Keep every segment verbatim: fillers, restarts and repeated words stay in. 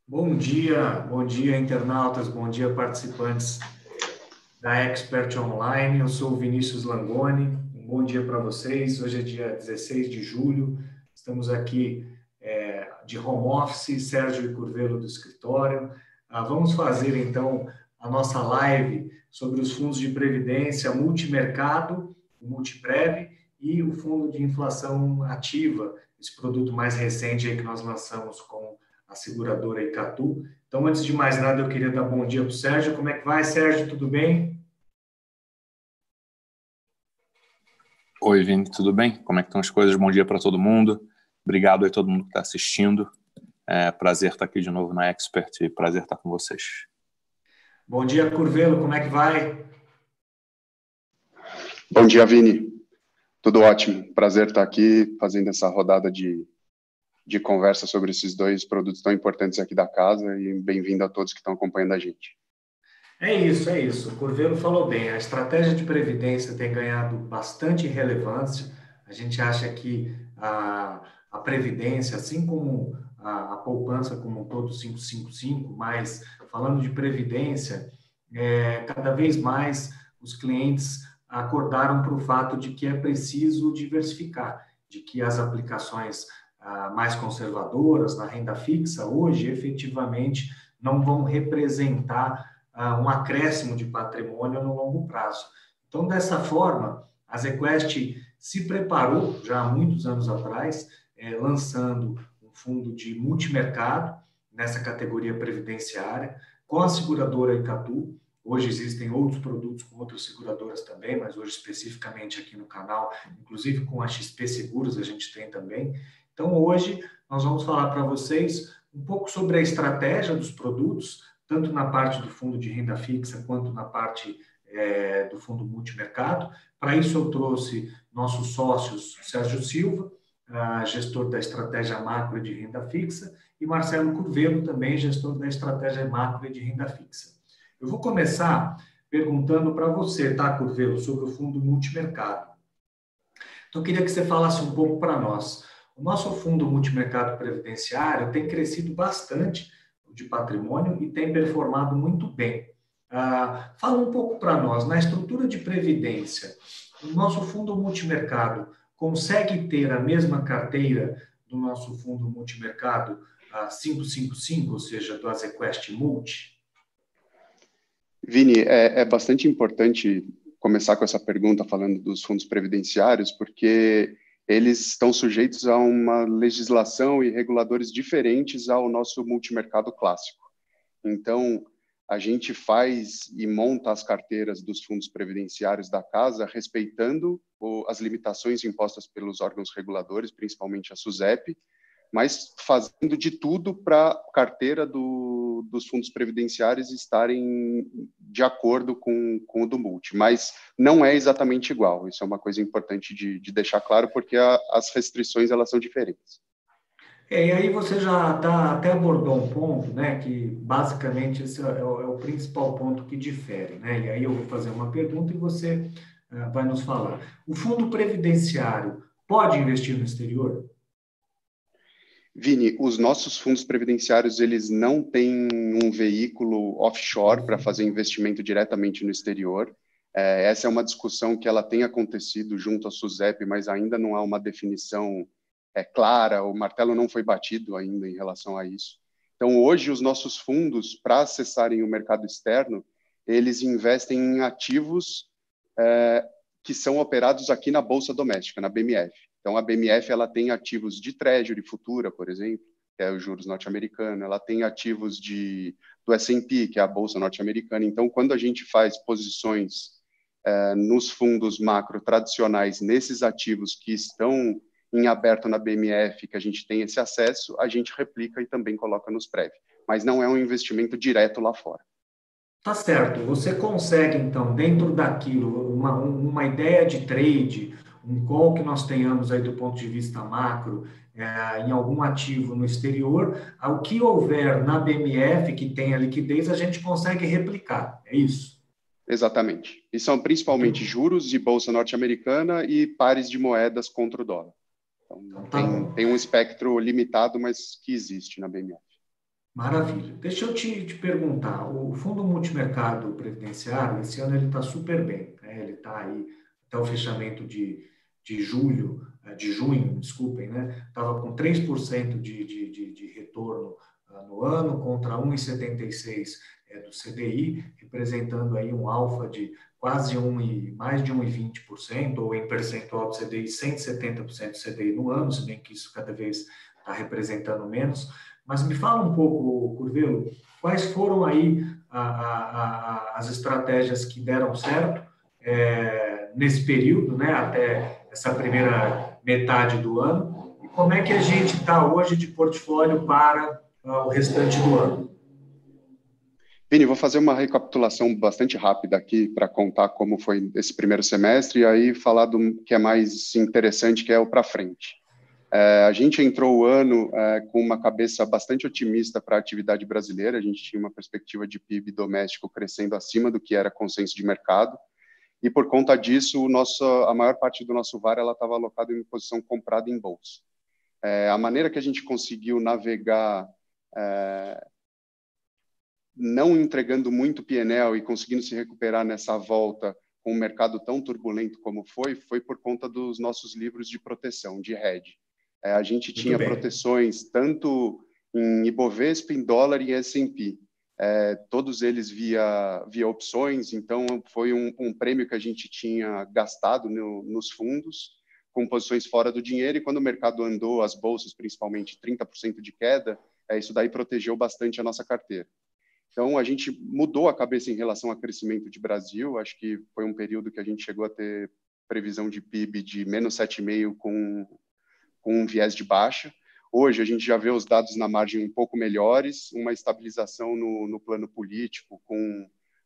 Bom dia, bom dia internautas, bom dia participantes da Expert Online. Eu sou o Vinícius Langoni. Um bom dia para vocês. Hoje é dia dezesseis de julho. Estamos aqui é, de home office, Sérgio e Curvelo do escritório. Ah, vamos fazer então a nossa live sobre os fundos de previdência multimercado, o Multiprev e o fundo de inflação ativa, esse produto mais recente aí que nós lançamos com a seguradora Icatu. Então, antes de mais nada, eu queria dar bom dia para o Sérgio. Como é que vai, Sérgio? Tudo bem? Oi, Vini, tudo bem? Como é que estão as coisas? Bom dia para todo mundo. Obrigado aí todo mundo que está assistindo. É prazer estar aqui de novo na Expert e prazer estar com vocês. Bom dia, Curvelo. Como é que vai? Bom dia, Vini. Tudo ótimo. Prazer estar aqui fazendo essa rodada de, de conversa sobre esses dois produtos tão importantes aqui da casa e bem-vindo a todos que estão acompanhando a gente. É isso, é isso. O Curvelo falou bem. A estratégia de previdência tem ganhado bastante relevância. A gente acha que a, a previdência, assim como a, a poupança como um todo, cinco cinco cinco, mas falando de previdência, é, cada vez mais os clientes acordaram para o fato de que é preciso diversificar, de que as aplicações ah, mais conservadoras na renda fixa hoje efetivamente não vão representar uh, um acréscimo de patrimônio no longo prazo. Então, dessa forma, a ZQuest se preparou já há muitos anos atrás, eh, lançando um fundo de multimercado nessa categoria previdenciária, com a seguradora Icatu. Hoje existem outros produtos com outras seguradoras também, mas hoje especificamente aqui no canal, inclusive com a X P Seguros, a gente tem também. Então, hoje nós vamos falar para vocês um pouco sobre a estratégia dos produtos, tanto na parte do fundo de renda fixa quanto na parte é, do fundo multimercado. Para isso, eu trouxe nossos sócios, Sérgio Silva, gestor da estratégia macro de renda fixa, e Marcelo Curvelo, também gestor da estratégia macro de renda fixa. Eu vou começar perguntando para você, tá, Curvelo, sobre o fundo multimercado. Então, eu queria que você falasse um pouco para nós. O nosso fundo multimercado previdenciário tem crescido bastante de patrimônio e tem performado muito bem. Ah, fala um pouco para nós, na estrutura de previdência, o nosso fundo multimercado consegue ter a mesma carteira do nosso fundo multimercado ah, cinco cinco cinco, ou seja, do Azequest Multi? Vini, é, é bastante importante começar com essa pergunta falando dos fundos previdenciários, porque eles estão sujeitos a uma legislação e reguladores diferentes ao nosso multimercado clássico. Então, a gente faz e monta as carteiras dos fundos previdenciários da casa, respeitando o, as limitações impostas pelos órgãos reguladores, principalmente a SUSEP, mas fazendo de tudo para a carteira do, dos fundos previdenciários estarem de acordo com, com o do multi. Mas não é exatamente igual. Isso é uma coisa importante de, de deixar claro, porque a, as restrições elas são diferentes. É, e aí você já tá, até abordou um ponto, né, que basicamente esse é o, é o principal ponto que difere, né? E aí eu vou fazer uma pergunta e você uh, vai nos falar. O fundo previdenciário pode investir no exterior? Vini, os nossos fundos previdenciários, eles não têm um veículo offshore para fazer investimento diretamente no exterior. É, essa é uma discussão que ela tem acontecido junto à SUSEP, mas ainda não há uma definição é, clara, o martelo não foi batido ainda em relação a isso. Então, hoje, os nossos fundos, para acessarem o mercado externo, eles investem em ativos é, que são operados aqui na Bolsa Doméstica, na B M F. Então, a B M F ela tem ativos de Treasury futura, por exemplo, que é os juros norte-americanos, ela tem ativos de, do S and P, que é a Bolsa norte-americana. Então, quando a gente faz posições eh, nos fundos macro tradicionais, nesses ativos que estão em aberto na B M F, que a gente tem esse acesso, a gente replica e também coloca nos Prev. Mas não é um investimento direto lá fora. Tá certo. Você consegue, então, dentro daquilo, uma, uma ideia de trade, um call que nós tenhamos aí do ponto de vista macro, é, em algum ativo no exterior, o que houver na B M F que tenha liquidez, a gente consegue replicar. É isso? Exatamente. E são principalmente juros de Bolsa norte-americana e pares de moedas contra o dólar. Então, Então, tá tem, bom. tem um espectro limitado, mas que existe na B M F. Maravilha. Deixa eu te, te perguntar, o Fundo Multimercado Previdenciário, esse ano ele está super bem, né? Ele está aí até o fechamento de, de julho, eh, de junho, desculpem, né? Estava com três por cento de, de, de, de retorno ah, no ano, contra um vírgula setenta e seis por cento é, do C D I, representando aí um alfa de quase um e mais de um vírgula vinte por cento, ou em percentual do C D I, cento e setenta por cento do C D I no ano, se bem que isso cada vez está representando menos. Mas me fala um pouco, Curvelo, quais foram aí a, a, a, as estratégias que deram certo é, nesse período, né, até essa primeira metade do ano, e como é que a gente está hoje de portfólio para uh, o restante do ano? Vini, vou fazer uma recapitulação bastante rápida aqui para contar como foi esse primeiro semestre e aí falar do que é mais interessante, que é o para frente. É, a gente entrou o ano é, com uma cabeça bastante otimista para a atividade brasileira. A gente tinha uma perspectiva de P I B doméstico crescendo acima do que era consenso de mercado, e por conta disso, o nosso, a maior parte do nosso V A R ela estava alocada em posição comprada em bolsa. É, a maneira que a gente conseguiu navegar, é, não entregando muito P and L e conseguindo se recuperar nessa volta com um mercado tão turbulento como foi, foi por conta dos nossos livros de proteção, de hedge. É, a gente tinha proteções tanto em Ibovespa, em dólar e S and P. É, todos eles via, via opções, então foi um, um prêmio que a gente tinha gastado no, nos fundos, com posições fora do dinheiro, e quando o mercado andou, as bolsas principalmente, trinta por cento de queda, é, isso daí protegeu bastante a nossa carteira. Então, a gente mudou a cabeça em relação ao crescimento de Brasil, acho que foi um período que a gente chegou a ter previsão de P I B de menos sete vírgula cinco com com um viés de baixa. Hoje, a gente já vê os dados na margem um pouco melhores, uma estabilização no, no plano político, com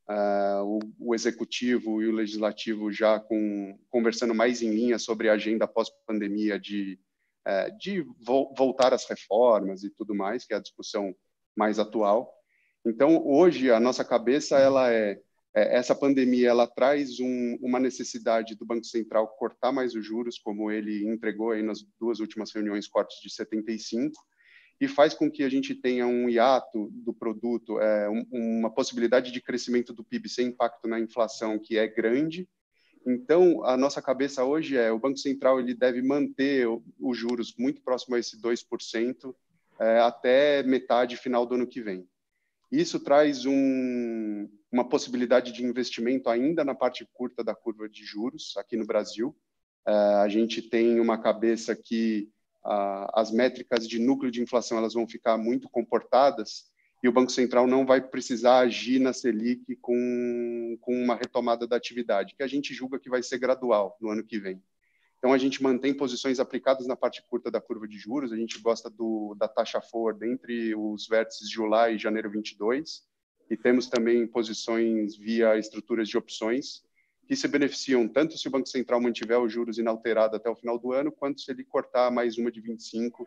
uh, o, o executivo e o legislativo já com, conversando mais em linha sobre a agenda pós-pandemia de, uh, de vo voltar às reformas e tudo mais, que é a discussão mais atual. Então, hoje, a nossa cabeça ela é essa pandemia ela traz um, uma necessidade do Banco Central cortar mais os juros, como ele entregou aí nas duas últimas reuniões, cortes de setenta e cinco, e faz com que a gente tenha um hiato do produto, é, um, uma possibilidade de crescimento do P I B sem impacto na inflação, que é grande. Então, a nossa cabeça hoje é o Banco Central ele deve manter os juros muito próximo a esse dois por cento é, até metade final do ano que vem. Isso traz um, uma possibilidade de investimento ainda na parte curta da curva de juros aqui no Brasil. Uh, a gente tem uma cabeça que uh, as métricas de núcleo de inflação elas vão ficar muito comportadas e o Banco Central não vai precisar agir na Selic com, com uma retomada da atividade, que a gente julga que vai ser gradual no ano que vem. Então, a gente mantém posições aplicadas na parte curta da curva de juros, a gente gosta do, da taxa forward entre os vértices de July e janeiro vinte e dois, e temos também posições via estruturas de opções, que se beneficiam tanto se o Banco Central mantiver os juros inalterados até o final do ano, quanto se ele cortar mais uma de vinte e cinco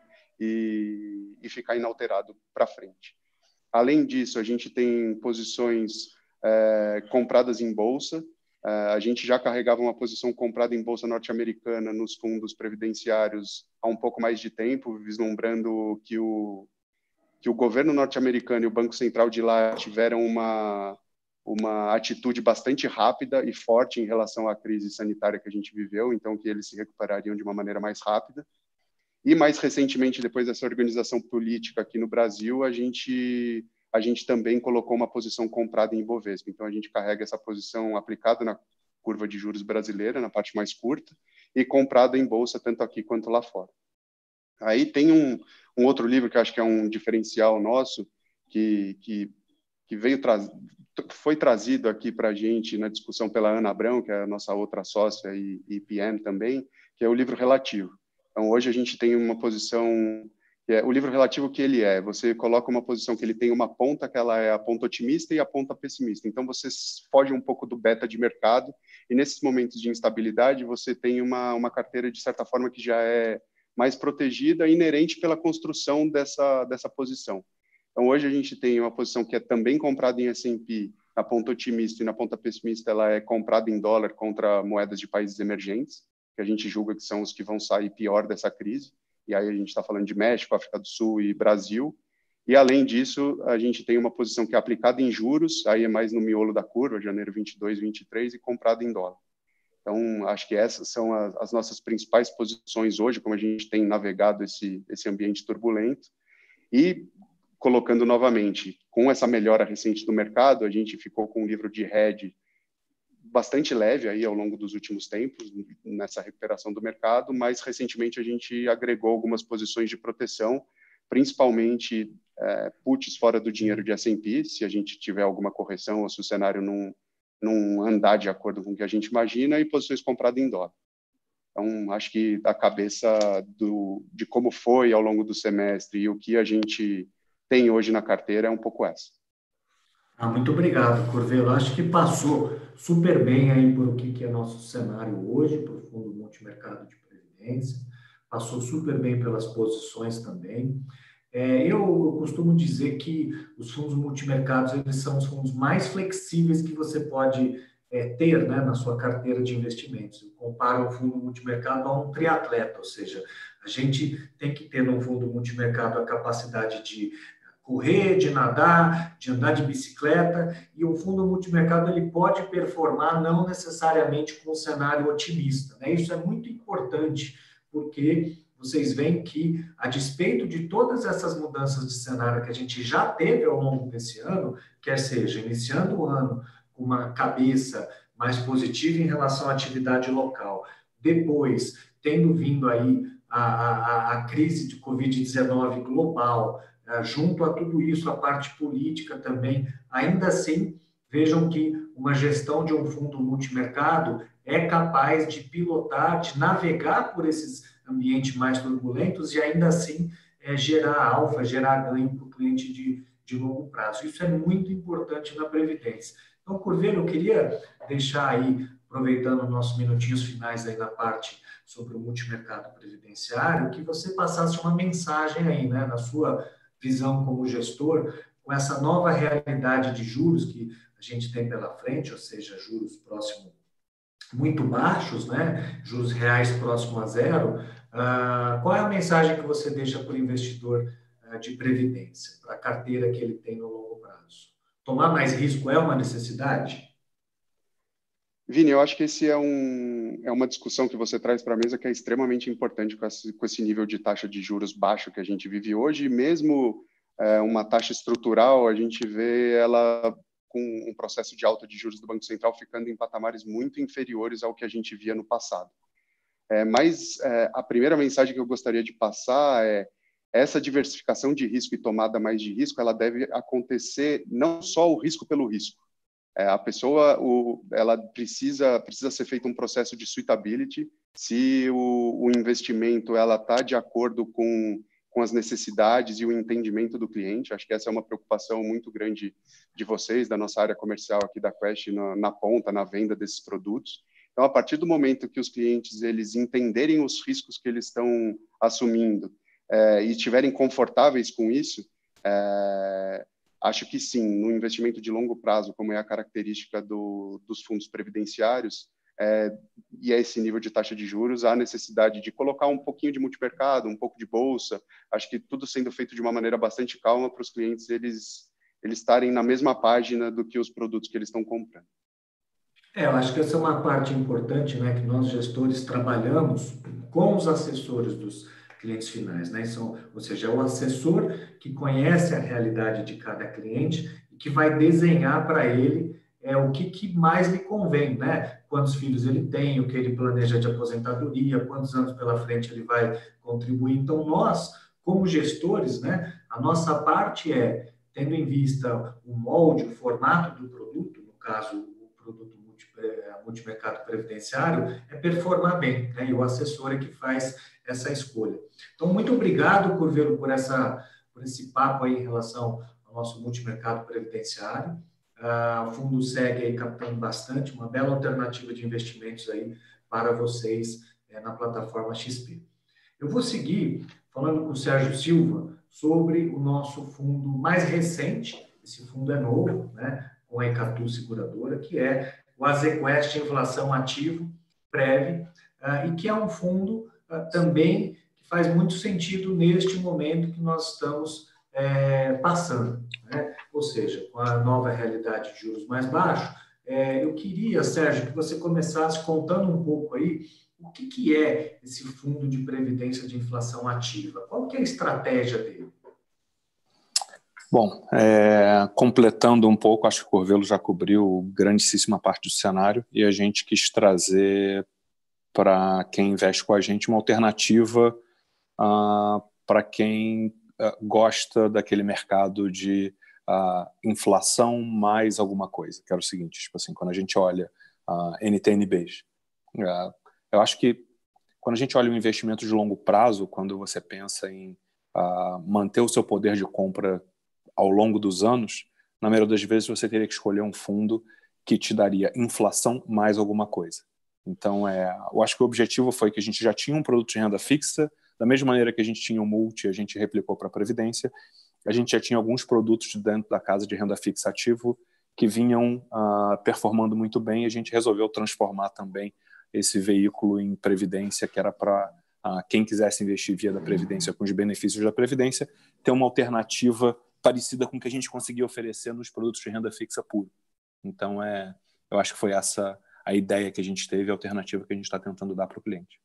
e, e ficar inalterado para frente. Além disso, a gente tem posições é, compradas em bolsa. Uh, a gente já carregava uma posição comprada em bolsa norte-americana nos fundos previdenciários há um pouco mais de tempo, vislumbrando que o, que o governo norte-americano e o Banco Central de lá tiveram uma, uma atitude bastante rápida e forte em relação à crise sanitária que a gente viveu, então que eles se recuperariam de uma maneira mais rápida. E mais recentemente, depois dessa organização política aqui no Brasil, a gente... a gente também colocou uma posição comprada em Ibovespa. Então, a gente carrega essa posição aplicada na curva de juros brasileira, na parte mais curta, e comprada em bolsa, tanto aqui quanto lá fora. Aí tem um, um outro livro que eu acho que é um diferencial nosso, que, que, que veio tra foi trazido aqui para a gente na discussão pela Ana Abrão, que é a nossa outra sócia e, e P M também, que é o livro relativo. Então, hoje a gente tem uma posição... É, o livro relativo que ele é, você coloca uma posição que ele tem uma ponta, que ela é a ponta otimista e a ponta pessimista. Então, você foge um pouco do beta de mercado e, nesses momentos de instabilidade, você tem uma, uma carteira, de certa forma, que já é mais protegida, inerente pela construção dessa, dessa posição. Então, hoje a gente tem uma posição que é também comprada em S and P, na ponta otimista, e na ponta pessimista ela é comprada em dólar contra moedas de países emergentes, que a gente julga que são os que vão sair pior dessa crise. E aí a gente está falando de México, África do Sul e Brasil. E, além disso, a gente tem uma posição que é aplicada em juros, aí é mais no miolo da curva, janeiro vinte e dois, vinte e três, e comprada em dólar. Então, acho que essas são as, as nossas principais posições hoje, como a gente tem navegado esse, esse ambiente turbulento. E, colocando novamente, com essa melhora recente do mercado, a gente ficou com um livro de hedge bastante leve aí ao longo dos últimos tempos, nessa recuperação do mercado, mas recentemente a gente agregou algumas posições de proteção, principalmente é, puts fora do dinheiro de S and P, se a gente tiver alguma correção ou se o cenário não, não andar de acordo com o que a gente imagina, e posições compradas em dólar. Então, acho que a cabeça do, de como foi ao longo do semestre e o que a gente tem hoje na carteira é um pouco essa. Ah, muito obrigado, Curvelo. Acho que passou super bem aí por o que é nosso cenário hoje, para o Fundo Multimercado de Previdência, passou super bem pelas posições também. É, eu, eu costumo dizer que os fundos multimercados eles são os fundos mais flexíveis que você pode é, ter, né, na sua carteira de investimentos. Eu comparo o fundo multimercado a um triatleta, ou seja, a gente tem que ter no fundo multimercado a capacidade de correr, de nadar, de andar de bicicleta, e o fundo multimercado ele pode performar não necessariamente com um cenário otimista, né? Isso é muito importante, porque vocês veem que, a despeito de todas essas mudanças de cenário que a gente já teve ao longo desse ano, quer seja iniciando o ano com uma cabeça mais positiva em relação à atividade local, depois tendo vindo aí a, a, a crise de covid dezenove global, junto a tudo isso, a parte política também, ainda assim, vejam que uma gestão de um fundo multimercado é capaz de pilotar, de navegar por esses ambientes mais turbulentos e ainda assim é, gerar alfa, gerar ganho para o cliente de, de longo prazo. Isso é muito importante na Previdência. Então, Curvelo, eu queria deixar aí, aproveitando nossos minutinhos finais aí na parte sobre o multimercado previdenciário, que você passasse uma mensagem aí, né, na sua visão como gestor, com essa nova realidade de juros que a gente tem pela frente, ou seja, juros próximos muito baixos, né? Juros reais próximo a zero. Uh, qual é a mensagem que você deixa para o investidor uh, de previdência, para a carteira que ele tem no longo prazo? Tomar mais risco é uma necessidade? Vini, eu acho que esse é, um, é uma discussão que você traz para a mesa que é extremamente importante com esse, com esse nível de taxa de juros baixo que a gente vive hoje, e mesmo é, uma taxa estrutural, a gente vê ela com um processo de alta de juros do Banco Central ficando em patamares muito inferiores ao que a gente via no passado. É, mas é, a primeira mensagem que eu gostaria de passar é essa diversificação de risco e tomada mais de risco, ela deve acontecer não só o risco pelo risco. É, a pessoa, o, ela precisa, precisa ser feito um processo de suitability, se o, o investimento ela está de acordo com, com as necessidades e o entendimento do cliente. Acho que essa é uma preocupação muito grande de vocês, da nossa área comercial aqui da Quest, na, na ponta, na venda desses produtos. Então, a partir do momento que os clientes eles entenderem os riscos que eles estão assumindo é, e estiverem confortáveis com isso, é, acho que sim, no investimento de longo prazo, como é a característica do, dos fundos previdenciários, é, e a esse nível de taxa de juros, há necessidade de colocar um pouquinho de multimercado, um pouco de bolsa, acho que tudo sendo feito de uma maneira bastante calma para os clientes eles, eles estarem na mesma página do que os produtos que eles estão comprando. É, eu acho que essa é uma parte importante, né, que nós gestores trabalhamos com os assessores dos clientes finais, né? São, ou seja, é o assessor que conhece a realidade de cada cliente e que vai desenhar para ele é, o que, que mais lhe convém, né? Quantos filhos ele tem, o que ele planeja de aposentadoria, quantos anos pela frente ele vai contribuir. Então, nós, como gestores, né, a nossa parte é, tendo em vista o molde, o formato do produto, no caso, o produto multimercado previdenciário, é performar bem, né? E o assessor é que faz essa escolha. Então, muito obrigado, Curvelo, por, essa, por esse papo aí em relação ao nosso multimercado previdenciário. Uh, o fundo segue aí captando bastante, uma bela alternativa de investimentos aí para vocês é, na plataforma X P. Eu vou seguir falando com o Sérgio Silva sobre o nosso fundo mais recente, esse fundo é novo, né, com a Icatu Seguradora, que é o Azequest Inflação Ativo Prev, uh, e que é um fundo uh, também que faz muito sentido neste momento que nós estamos é, passando, né? Ou seja, com a nova realidade de juros mais baixos, é, eu queria, Sérgio, que você começasse contando um pouco aí o que, que é esse fundo de previdência de inflação ativa. Qual que é a estratégia dele? Bom, é, completando um pouco, acho que o Corvelo já cobriu grandíssima parte do cenário e a gente quis trazer para quem investe com a gente uma alternativa uh, para quem uh, gosta daquele mercado de uh, inflação mais alguma coisa, que era o seguinte, tipo assim, quando a gente olha uh, N T N Bs, uh, eu acho que quando a gente olha um investimento de longo prazo, quando você pensa em uh, manter o seu poder de compra ao longo dos anos, na maioria das vezes você teria que escolher um fundo que te daria inflação mais alguma coisa. Então, é, eu acho que o objetivo foi que a gente já tinha um produto de renda fixa, da mesma maneira que a gente tinha o multi, a gente replicou para a Previdência, a gente já tinha alguns produtos dentro da casa de renda fixa ativo que vinham uh, performando muito bem e a gente resolveu transformar também esse veículo em Previdência, que era para uh, quem quisesse investir via da Previdência com os benefícios da Previdência, ter uma alternativa parecida com o que a gente conseguia oferecer nos produtos de renda fixa puro. Então, é, eu acho que foi essa a ideia que a gente teve, a alternativa que a gente está tentando dar para o cliente.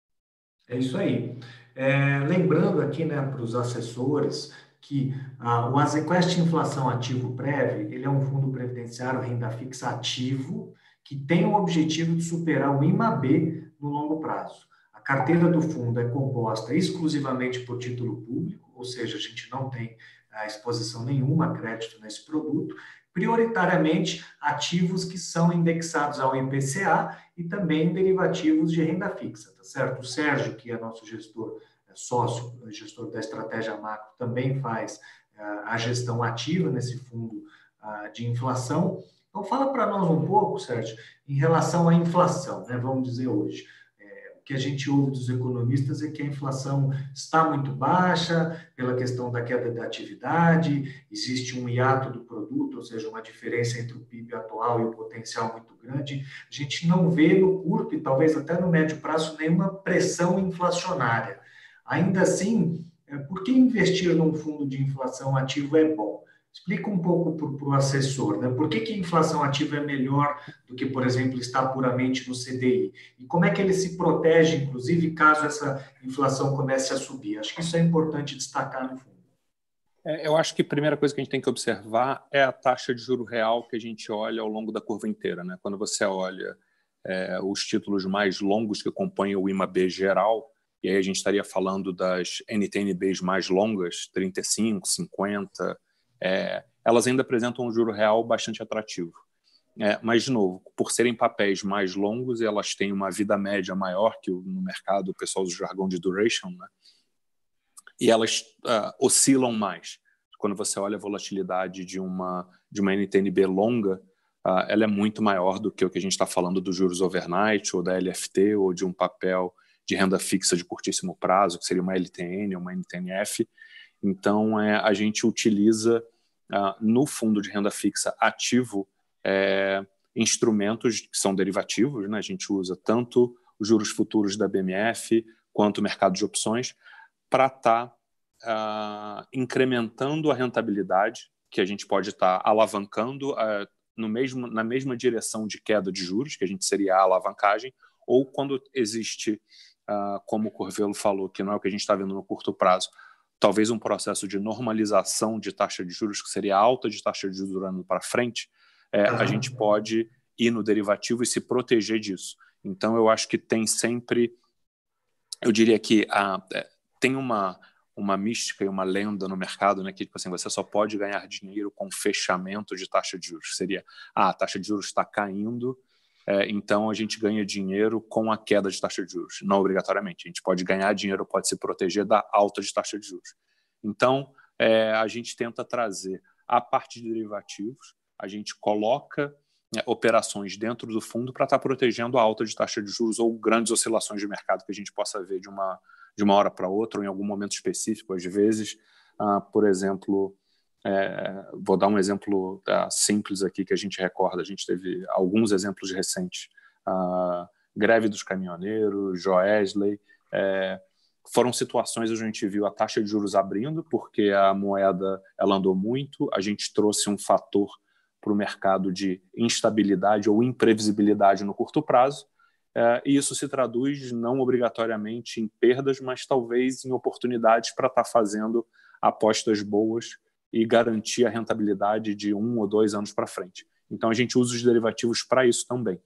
É isso aí. É, lembrando aqui, né, para os assessores, que ah, o Azequest Inflação Ativo Prev, ele é um fundo previdenciário renda fixa ativo que tem o objetivo de superar o I M A B no longo prazo. A carteira do fundo é composta exclusivamente por título público, ou seja, a gente não tem ah, exposição nenhuma a crédito nesse produto, prioritariamente ativos que são indexados ao I P C A e também derivativos de renda fixa, tá certo? O Sérgio, que é nosso gestor, é sócio, gestor da estratégia macro, também faz uh, a gestão ativa nesse fundo uh, de inflação. Então, fala para nós um pouco, Sérgio, em relação à inflação, né? Vamos dizer hoje. O que a gente ouve dos economistas é que a inflação está muito baixa pela questão da queda da atividade, existe um hiato do produto, ou seja, uma diferença entre o P I B atual e o potencial muito grande. A gente não vê no curto e talvez até no médio prazo nenhuma pressão inflacionária. Ainda assim, por que investir num fundo de inflação ativo é bom? Explica um pouco para o assessor, né? Por que, que a inflação ativa é melhor do que, por exemplo, estar puramente no C D I? E como é que ele se protege, inclusive, caso essa inflação comece a subir? Acho que isso é importante destacar no fundo. É, eu acho que a primeira coisa que a gente tem que observar é a taxa de juro real que a gente olha ao longo da curva inteira, né? Quando você olha é, os títulos mais longos que compõem o I M A B geral, e aí a gente estaria falando das N T N Bs mais longas, trinta e cinco, cinquenta, é, elas ainda apresentam um juro real bastante atrativo. É, mas, de novo, por serem papéis mais longos, elas têm uma vida média maior que no mercado, o pessoal usa o jargão de duration, né? E elas uh, oscilam mais. Quando você olha a volatilidade de uma, de uma N T N B longa, uh, ela é muito maior do que o que a gente está falando dos juros overnight, ou da L F T, ou de um papel de renda fixa de curtíssimo prazo, que seria uma L T N ou uma N T N F. Então, é, a gente utiliza uh, no fundo de renda fixa ativo é, instrumentos que são derivativos, né? A gente usa tanto os juros futuros da B M F quanto o mercado de opções para estar tá, uh, incrementando a rentabilidade, que a gente pode estar tá alavancando uh, no mesmo, na mesma direção de queda de juros, que a gente seria a alavancagem, ou quando existe, uh, como o Corvelo falou, que não é o que a gente está vendo no curto prazo, talvez um processo de normalização de taxa de juros, que seria alta de taxa de juros durando para frente, é, uhum. A gente pode ir no derivativo e se proteger disso. Então, eu acho que tem sempre, eu diria que a, é, tem uma, uma mística e uma lenda no mercado, né, que tipo assim, você só pode ganhar dinheiro com fechamento de taxa de juros. Seria, ah, a taxa de juros está caindo, é, então a gente ganha dinheiro com a queda de taxa de juros. Não obrigatoriamente. A gente pode ganhar dinheiro, pode se proteger da alta de taxa de juros. Então, é, a gente tenta trazer a parte de derivativos, a gente coloca é, operações dentro do fundo para estar tá protegendo a alta de taxa de juros ou grandes oscilações de mercado que a gente possa ver de uma, de uma hora para outra ou em algum momento específico. Às vezes, ah, por exemplo, é, vou dar um exemplo ah, simples aqui que a gente recorda, a gente teve alguns exemplos recentes, ah, greve dos caminhoneiros, Joesley, é, foram situações onde a gente viu a taxa de juros abrindo, porque a moeda ela andou muito, a gente trouxe um fator para o mercado de instabilidade ou imprevisibilidade no curto prazo, é, e isso se traduz não obrigatoriamente em perdas, mas talvez em oportunidades para estar fazendo apostas boas e garantir a rentabilidade de um ou dois anos para frente. Então, a gente usa os derivativos para isso também.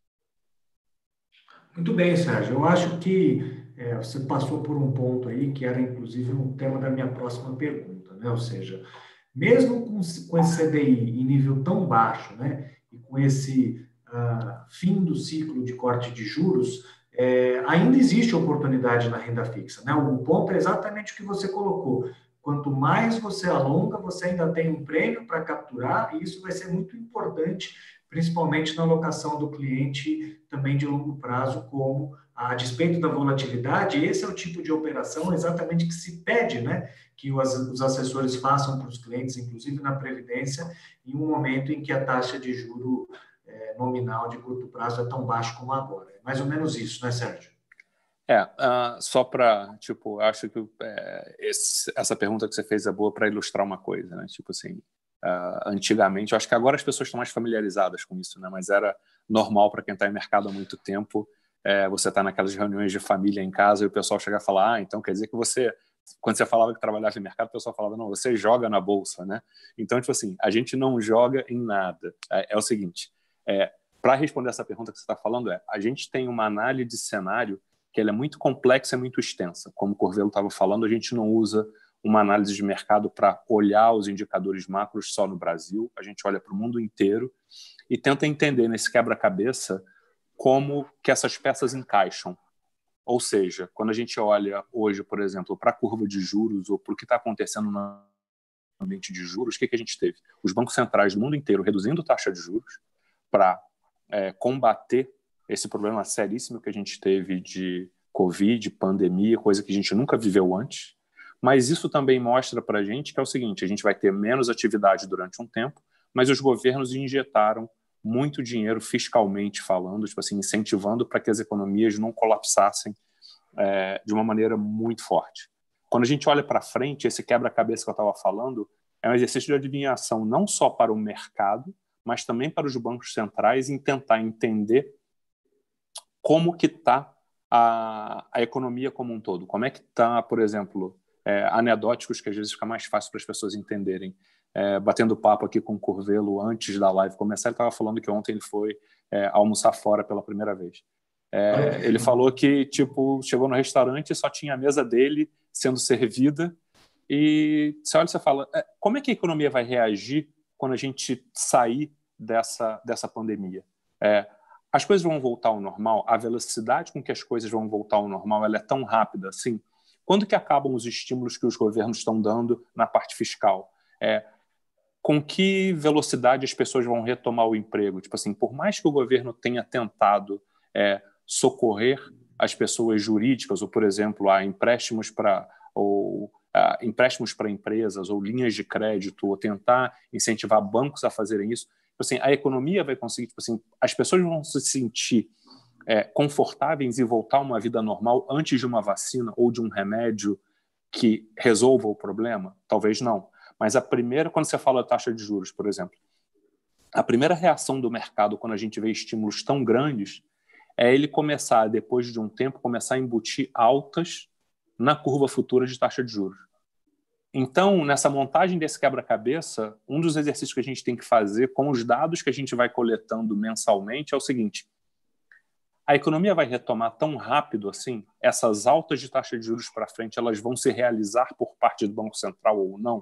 Muito bem, Sérgio. Eu acho que é, você passou por um ponto aí que era, inclusive, um tema da minha próxima pergunta, né? Ou seja, mesmo com, com esse C D I em nível tão baixo, né? E com esse uh, fim do ciclo de corte de juros, é, ainda existe oportunidade na renda fixa, né? O ponto é exatamente o que você colocou. Quanto mais você alonga, você ainda tem um prêmio para capturar, e isso vai ser muito importante, principalmente na alocação do cliente também de longo prazo, como a despeito da volatilidade, esse é o tipo de operação exatamente que se pede, né? Que os assessores façam para os clientes, inclusive na Previdência, em um momento em que a taxa de juro é, nominal de curto prazo é tão baixa como agora. É mais ou menos isso, né, Sérgio? É, uh, só para, tipo, acho que é, esse, essa pergunta que você fez é boa para ilustrar uma coisa, né? Tipo assim, uh, antigamente, eu acho que agora as pessoas estão mais familiarizadas com isso, né? Mas era normal para quem está em mercado há muito tempo, é, você está naquelas reuniões de família em casa e o pessoal chega a falar, ah, então quer dizer que você, quando você falava que trabalhava em mercado, o pessoal falava, não, você joga na bolsa, né? Então, tipo assim, a gente não joga em nada. É, é o seguinte, é, para responder essa pergunta que você está falando, é, a gente tem uma análise de cenário que ela é muito complexa e muito extensa. Como o Corvelo estava falando, a gente não usa uma análise de mercado para olhar os indicadores macros só no Brasil, a gente olha para o mundo inteiro e tenta entender nesse quebra-cabeça como que essas peças encaixam. Ou seja, quando a gente olha hoje, por exemplo, para a curva de juros ou para o que está acontecendo no ambiente de juros, o que, que a gente teve? Os bancos centrais do mundo inteiro reduzindo taxa de juros para é, combater esse problema seríssimo que a gente teve de Covid, pandemia, coisa que a gente nunca viveu antes. Mas isso também mostra para a gente que é o seguinte, a gente vai ter menos atividade durante um tempo, mas os governos injetaram muito dinheiro fiscalmente falando, tipo assim, incentivando para que as economias não colapsassem é, de uma maneira muito forte. Quando a gente olha para frente, esse quebra-cabeça que eu estava falando é um exercício de adivinhação não só para o mercado, mas também para os bancos centrais em tentar entender como que está a, a economia como um todo. Como é que está, por exemplo, é, anedóticos que às vezes fica mais fácil para as pessoas entenderem. É, batendo papo aqui com o Corvelo antes da live começar, ele estava falando que ontem ele foi é, almoçar fora pela primeira vez. É, ele falou que tipo, chegou no restaurante e só tinha a mesa dele sendo servida e você olha e você fala, é, como é que a economia vai reagir quando a gente sair dessa, dessa pandemia? É, as coisas vão voltar ao normal? A velocidade com que as coisas vão voltar ao normal ela é tão rápida assim? Quando que acabam os estímulos que os governos estão dando na parte fiscal? É, com que velocidade as pessoas vão retomar o emprego? Tipo assim, por mais que o governo tenha tentado é, socorrer as pessoas jurídicas, ou, por exemplo, a empréstimos para ou a, empréstimos para empresas, ou linhas de crédito, ou tentar incentivar bancos a fazerem isso, tipo assim, a economia vai conseguir, tipo assim, as pessoas vão se sentir é, confortáveis em voltar a uma vida normal antes de uma vacina ou de um remédio que resolva o problema? Talvez não. Mas a primeira, quando você fala da taxa de juros, por exemplo, a primeira reação do mercado quando a gente vê estímulos tão grandes é ele começar, depois de um tempo, começar a embutir altas na curva futura de taxa de juros. Então, nessa montagem desse quebra-cabeça, um dos exercícios que a gente tem que fazer com os dados que a gente vai coletando mensalmente é o seguinte: a economia vai retomar tão rápido assim? Essas altas de taxa de juros para frente, elas vão se realizar por parte do Banco Central ou não?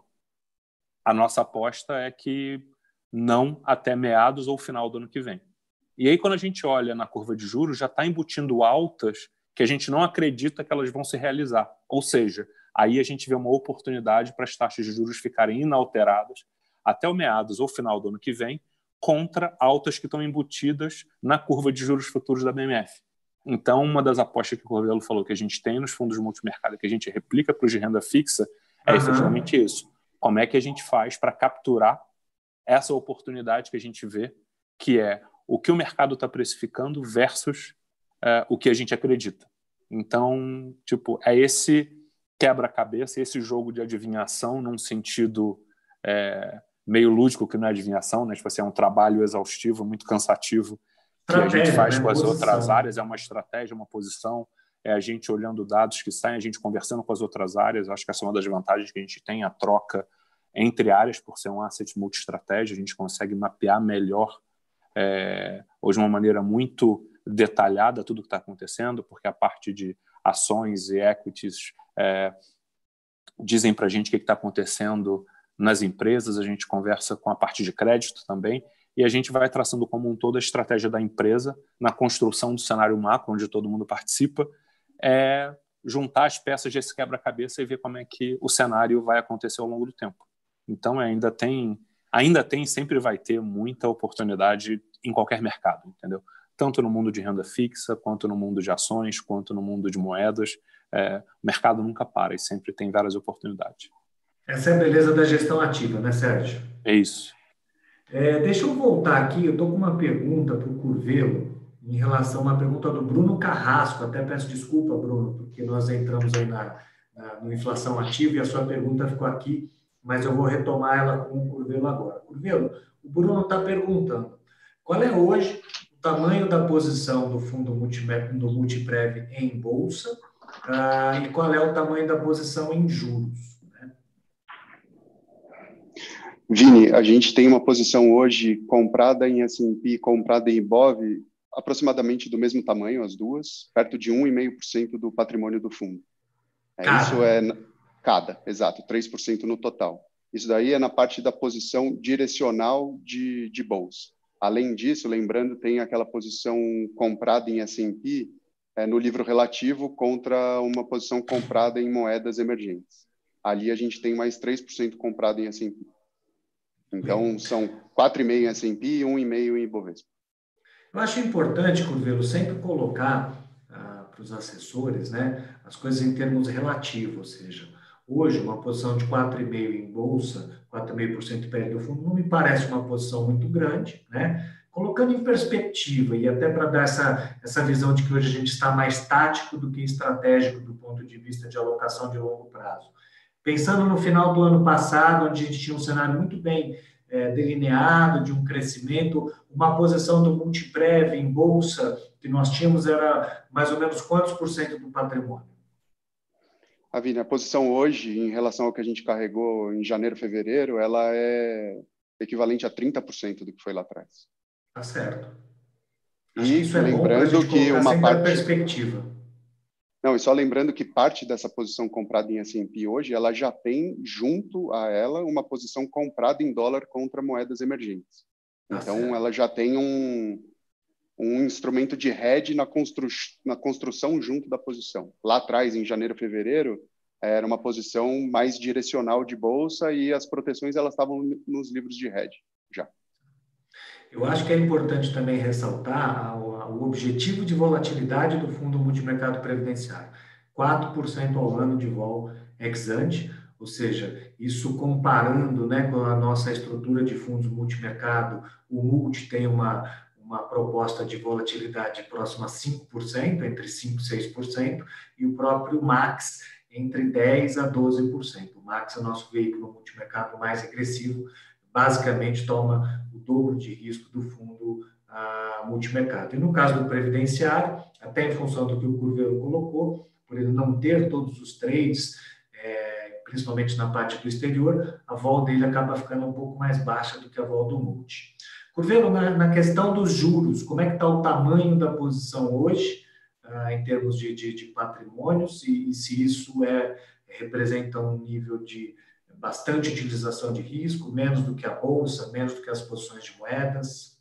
A nossa aposta é que não até meados ou final do ano que vem. E aí, quando a gente olha na curva de juros, já está embutindo altas que a gente não acredita que elas vão se realizar. Ou seja, aí a gente vê uma oportunidade para as taxas de juros ficarem inalteradas até o meados ou final do ano que vem, contra altas que estão embutidas na curva de juros futuros da B M F. Então, uma das apostas que o Corvelo falou que a gente tem nos fundos multimercado, que a gente replica para os de renda fixa, é uhum. efetivamente isso. Como é que a gente faz para capturar essa oportunidade que a gente vê, que é o que o mercado está precificando versus uh, o que a gente acredita. Então, tipo, é esse quebra-cabeça, esse jogo de adivinhação num sentido é, meio lúdico, que não é adivinhação, né? Tipo assim, é um trabalho exaustivo, muito cansativo, que a gente Estratégia, faz né? com as outras Posição. áreas, é uma estratégia, uma posição, é a gente olhando dados que saem, a gente conversando com as outras áreas. Acho que essa é uma das vantagens que a gente tem, a troca entre áreas, por ser um asset multi-estratégia, a gente consegue mapear melhor, é, ou de uma maneira muito detalhada, tudo que está acontecendo, porque a parte de ações e equities é, dizem para a gente o que está acontecendo nas empresas, a gente conversa com a parte de crédito também, e a gente vai traçando como um todo a estratégia da empresa na construção do cenário macro, onde todo mundo participa, é juntar as peças desse quebra-cabeça e ver como é que o cenário vai acontecer ao longo do tempo. Então, ainda tem, ainda tem, sempre vai ter muita oportunidade em qualquer mercado, entendeu? Tanto no mundo de renda fixa, quanto no mundo de ações, quanto no mundo de moedas. É, o mercado nunca para e sempre tem várias oportunidades. Essa é a beleza da gestão ativa, né, Sérgio? É isso. É, deixa eu voltar aqui, eu estou com uma pergunta para o Curvelo, em relação a uma pergunta do Bruno Carrasco. Até peço desculpa, Bruno, porque nós entramos aí na, na no Inflação Ativa e a sua pergunta ficou aqui, mas eu vou retomar ela com o Curvelo agora. Curvelo, o Bruno está perguntando, qual é hoje o tamanho da posição do fundo multi, do Multiprev em bolsa ah, e qual é o tamanho da posição em juros? Vini, a gente tem uma posição hoje comprada em S e P, comprada em Ibov, aproximadamente do mesmo tamanho, as duas, perto de um vírgula cinco por cento do patrimônio do fundo. É, Cada. Isso é cada, exato, três por cento no total. Isso daí é na parte da posição direcional de, de bolsa. Além disso, lembrando, tem aquela posição comprada em S e P é, no livro relativo contra uma posição comprada em moedas emergentes. Ali a gente tem mais três por cento comprado em S e P. Então, são quatro vírgula cinco por cento em S e P e um vírgula cinco por cento em Ibovespa. Eu acho importante, Curvelo, sempre colocar ah, para os assessores, né, as coisas em termos relativos, ou seja, hoje uma posição de quatro vírgula cinco por cento em bolsa, quatro vírgula cinco por cento perde o fundo, não me parece uma posição muito grande, né? Colocando em perspectiva e até para dar essa, essa visão de que hoje a gente está mais tático do que estratégico do ponto de vista de alocação de longo prazo. Pensando no final do ano passado, onde a gente tinha um cenário muito bem é, delineado de um crescimento, uma posição do Multiprev em bolsa que nós tínhamos era mais ou menos quantos por cento do patrimônio? Avini, a posição hoje, em relação ao que a gente carregou em janeiro, fevereiro, ela é equivalente a trinta por cento do que foi lá atrás. Tá certo. Acho E que isso é bom para a lembrando gente que colocar uma sempre parte... a perspectiva. Não, e só lembrando que parte dessa posição comprada em S e P hoje, ela já tem junto a ela uma posição comprada em dólar contra moedas emergentes. Tá então, certo. ela já tem um, um instrumento de hedge na, constru, na construção junto da posição. Lá atrás, em janeiro, fevereiro, era uma posição mais direcional de bolsa e as proteções elas estavam nos livros de hedge já. Eu acho que é importante também ressaltar o objetivo de volatilidade do Fundo Multimercado Previdenciário. quatro por cento ao ano de vol ex-ante, ou seja, isso comparando, né, com a nossa estrutura de fundos multimercado, o Multi tem uma, uma proposta de volatilidade próxima a cinco por cento, entre cinco e seis por cento, e o próprio Max entre dez por cento a doze por cento. O Max é o nosso veículo multimercado mais agressivo, basicamente toma o dobro de risco do fundo ah, multimercado. E no caso do previdenciário, até em função do que o Curvelo colocou, por ele não ter todos os trades, é, principalmente na parte do exterior, a vol dele acaba ficando um pouco mais baixa do que a vol do multi. Curvelo, na, na questão dos juros, como é que está o tamanho da posição hoje, ah, em termos de, de, de patrimônios, e, e se isso é, representa um nível de bastante utilização de risco, menos do que a bolsa, menos do que as posições de moedas?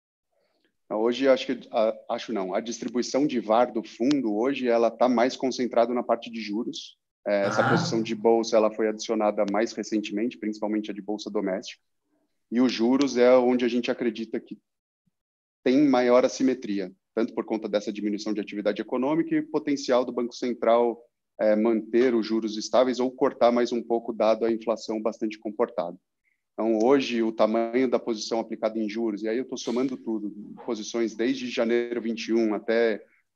Hoje, acho que, acho não, a distribuição de V A R do fundo, hoje, ela está mais concentrada na parte de juros. Essa ah. posição de bolsa, ela foi adicionada mais recentemente, principalmente a de bolsa doméstica. E os juros é onde a gente acredita que tem maior assimetria, tanto por conta dessa diminuição de atividade econômica e potencial do Banco Central É, manter os juros estáveis ou cortar mais um pouco, dado a inflação bastante comportada. Então, hoje, o tamanho da posição aplicada em juros, e aí eu estou somando tudo, posições desde janeiro vinte e um até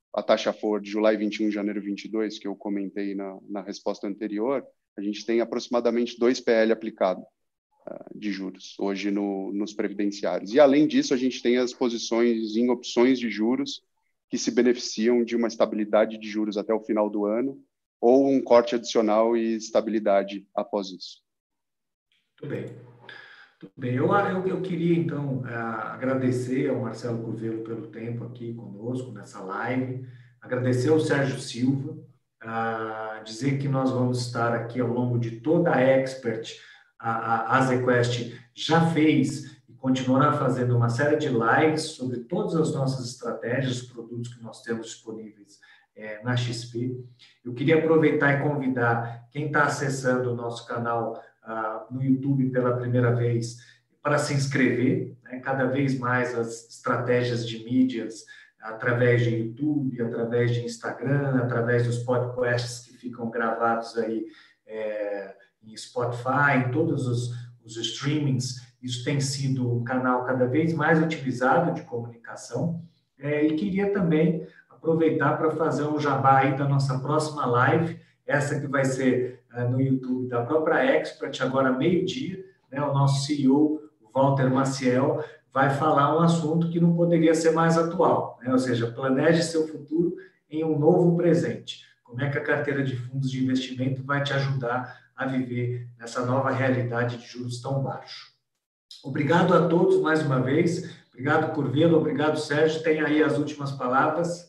a taxa for de July vinte e um, janeiro vinte e dois, que eu comentei na, na resposta anterior, a gente tem aproximadamente dois P L aplicado uh, de juros hoje no, nos previdenciários. E, além disso, a gente tem as posições em opções de juros que se beneficiam de uma estabilidade de juros até o final do ano ou um corte adicional e estabilidade após isso. Muito bem. Muito bem. Eu, eu, eu queria, então, uh, agradecer ao Marcelo Curvelo pelo tempo aqui conosco, nessa live, agradecer ao Sérgio Silva, uh, dizer que nós vamos estar aqui ao longo de toda a Expert, a, a, a ZQuest já fez e continuará fazendo uma série de lives sobre todas as nossas estratégias, os produtos que nós temos disponíveis é, na X P. Eu queria aproveitar e convidar quem está acessando o nosso canal Uh, no YouTube pela primeira vez, para se inscrever, né? Cada vez mais as estratégias de mídias, através de YouTube, através de Instagram, através dos podcasts que ficam gravados aí é, em Spotify, em todos os, os streamings, isso tem sido um canal cada vez mais utilizado de comunicação, é, e queria também aproveitar para fazer um jabá aí da nossa próxima live, essa que vai ser no YouTube da própria Expert, agora meio-dia, né, o nosso C E O, Walter Maciel, vai falar um assunto que não poderia ser mais atual, né, ou seja, planeje seu futuro em um novo presente. Como é que a carteira de fundos de investimento vai te ajudar a viver nessa nova realidade de juros tão baixos. Obrigado a todos mais uma vez. Obrigado, Curvelo. Obrigado, Sérgio. Tem aí as últimas palavras.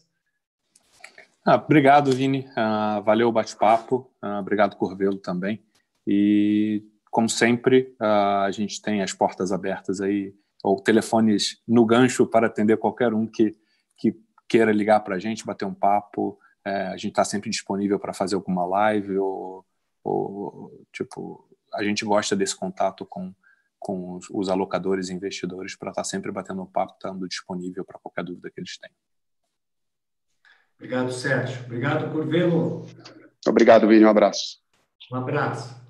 Ah, obrigado, Vini. Ah, valeu o bate-papo. Ah, obrigado, Curvelo, também. E, como sempre, ah, a gente tem as portas abertas aí, ou telefones no gancho para atender qualquer um que, que queira ligar para a gente, bater um papo. É, a gente está sempre disponível para fazer alguma live ou, ou, tipo, a gente gosta desse contato com, com os, os alocadores e investidores para estar tá sempre batendo um papo, estando disponível para qualquer dúvida que eles tenham. Obrigado, Sérgio. Obrigado, Curvelo. Obrigado, Vini. Um abraço. Um abraço.